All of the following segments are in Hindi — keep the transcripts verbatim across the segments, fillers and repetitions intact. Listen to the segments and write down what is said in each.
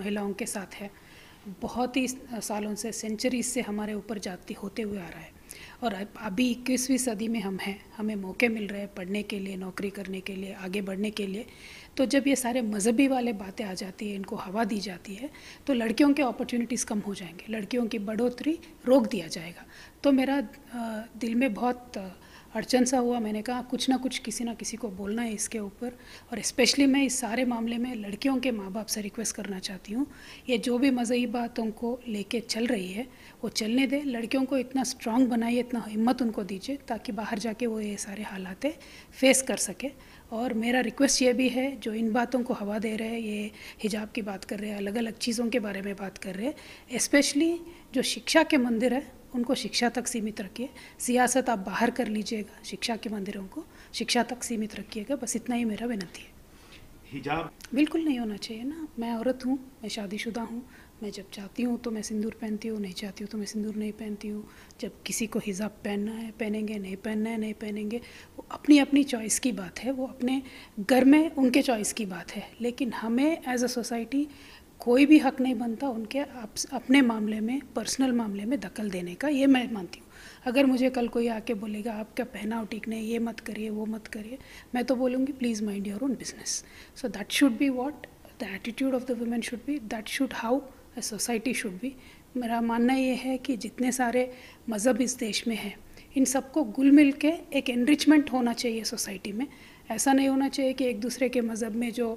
महिलाओं के साथ है, बहुत ही सालों से, सेंचुरीज से हमारे ऊपर जाती होते हुए आ रहा है। और अभी इक्कीसवीं सदी में हम हैं, हमें मौके मिल रहे हैं पढ़ने के लिए, नौकरी करने के लिए, आगे बढ़ने के लिए। तो जब ये सारे मजहबी वाले बातें आ जाती है, इनको हवा दी जाती है, तो लड़कियों के अपॉर्चुनिटीज़ कम हो जाएंगे, लड़कियों की बढ़ोतरी रोक दिया जाएगा। तो मेरा दिल में बहुत अड़चन सा हुआ। मैंने कहा कुछ ना कुछ किसी ना किसी को बोलना है इसके ऊपर। और स्पेशली मैं इस सारे मामले में लड़कियों के माँ बाप से रिक्वेस्ट करना चाहती हूँ, ये जो भी मज़हबी बातों को लेके चल रही है वो चलने दे, लड़कियों को इतना स्ट्रांग बनाइए, इतना हिम्मत उनको दीजिए ताकि बाहर जाके वो ये सारे हालात फेस कर सके। और मेरा रिक्वेस्ट ये भी है, जो इन बातों को हवा दे रहे हैं, ये हिजाब की बात कर रहे हैं, अलग अलग चीज़ों के बारे में बात कर रहे हैं, स्पेशली जो शिक्षा के मंदिर है उनको शिक्षा तक सीमित रखिए। सियासत आप बाहर कर लीजिएगा, शिक्षा के मंदिरों को शिक्षा तक सीमित रखिएगा। बस इतना ही मेरा विनती है। हिजाब बिल्कुल नहीं होना चाहिए ना। मैं औरत हूँ, मैं शादीशुदा हूँ, मैं जब चाहती हूँ तो मैं सिंदूर पहनती हूँ, नहीं चाहती हूँ तो मैं सिंदूर नहीं पहनती हूँ। जब किसी को हिजाब पहनना है पहनेंगे, नहीं पहनना है नहीं पहनेंगे, वो अपनी अपनी चॉइस की बात है, वो अपने घर में उनके चॉइस की बात है। लेकिन हमें एज अ सोसाइटी कोई भी हक नहीं बनता उनके आप, अपने मामले में, पर्सनल मामले में दखल देने का, ये मैं मानती हूँ। अगर मुझे कल कोई आके बोलेगा आपका पहनाव ठीक नहीं, ये मत करिए वो मत करिए, मैं तो बोलूँगी please mind your own business. So that should be what the attitude of the women should be, that should how a society should be. मेरा मानना ये है कि जितने सारे मज़हब इस देश में हैं, इन सबको घुल मिल के एक एनरिचमेंट होना चाहिए सोसाइटी में। ऐसा नहीं होना चाहिए कि एक दूसरे के मज़हब में जो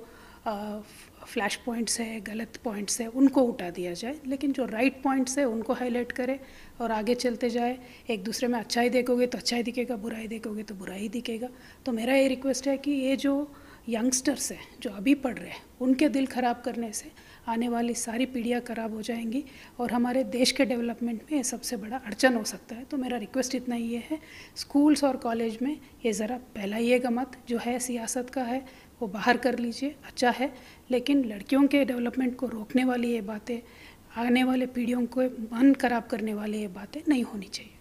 फ्लैश पॉइंट्स है, गलत पॉइंट्स है, उनको उठा दिया जाए, लेकिन जो राइट पॉइंट्स है उनको हाईलाइट करें और आगे चलते जाए। एक दूसरे में अच्छाई देखोगे तो अच्छाई दिखेगा, बुराई देखोगे तो बुराई दिखेगा। तो मेरा ये रिक्वेस्ट है कि ये जो यंगस्टर्स हैं जो अभी पढ़ रहे हैं, उनके दिल ख़राब करने से आने वाली सारी पीढ़ियाँ ख़राब हो जाएंगी और हमारे देश के डेवलपमेंट में ये सबसे बड़ा अड़चन हो सकता है। तो मेरा रिक्वेस्ट इतना ही है, स्कूल्स और कॉलेज में ये ज़रा फैलाइएगा मत, जो है सियासत का है वो बाहर कर लीजिए, अच्छा है, लेकिन लड़कियों के डेवलपमेंट को रोकने वाली ये बातें, आने वाले पीढ़ियों को मन खराब करने वाली ये बातें नहीं होनी चाहिए।